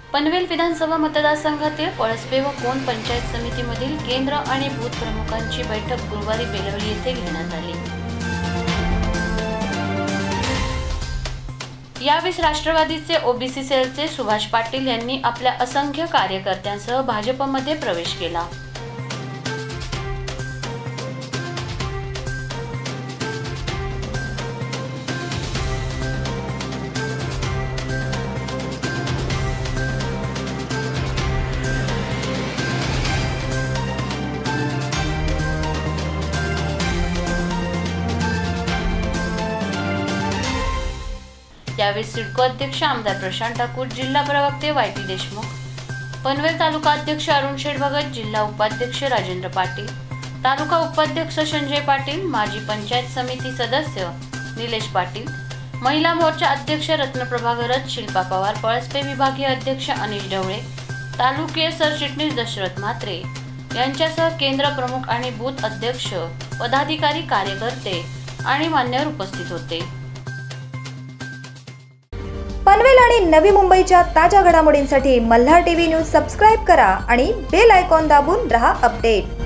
पनवेल विधानसभा मतदारसंघातील पळसपे व कोण पंचायत समितीमधील केंद्र आणि बूथ प्रमुखांची बैठक गुरुवारी बेलवली येथे घेण्यात आली। यावेळी राष्ट्रवादीचे ओबीसी सेलचे सुभाष पाटील यांनी आपल्या असंख्य कार्यकर्त्यांसह भाजपमध्ये प्रवेश केला। यावेळी सिडको अध्यक्ष आमदार प्रशांत ठाकूर, जिल्हा प्रवक्ते वाय.टी. देशमुख, पनवेल तालुका अध्यक्ष अरुण शेठ भगत, जिल्हा उपाध्यक्ष राजेंद्र पाटील, तालुका उपाध्यक्ष संजय पाटील, माजी पंचायत समिती सदस्य निलेश पाटील, महिला मोर्चा अध्यक्ष रत्नप्रभा गरज, शिल्पा पवार, पळसपे विभागीय अध्यक्ष अनिश ढवळे, तालुकीय सरचिटणीस दशरथ म्हात्रे यांच्यासह केंद्र प्रमुख आणि बूथ अध्यक्ष, पदाधिकारी, कार्यकर्ते आणि मान्यवर उपस्थित होते। पनवेल आणि नवी मुंबईच्या ताज्या घडामोडींसाठी मल्हार टीव्ही न्यूज सबस्क्राइब करा आणि बेल आयकॉन दाबून रहा अपडेट।